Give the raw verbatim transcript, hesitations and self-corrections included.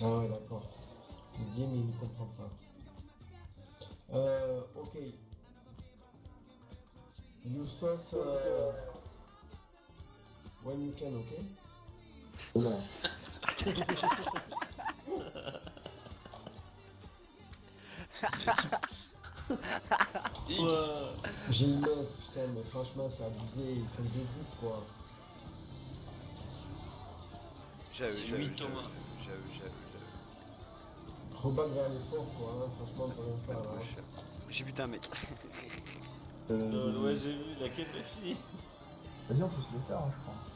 Ah ouais, d'accord. Le game, il ne comprend pas. Euh, ok. You sauce uh, when you can, ok? Non. Ouais. J'ai une meuf, putain, mais franchement, c'est abusé. Ils sont debout, quoi. J'avoue, Et j'avoue, oui, j'avoue, Thomas. j'avoue, j'avoue, j'avoue. Rebatte vers les forts, quoi. Hein. Franchement, on peut rien Pas faire, de là. bouche. J'ai buté un mec. Euh, Lol, ouais, j'ai vu, la quête est finie. Vas-y, on peut se le faire, hein, je crois.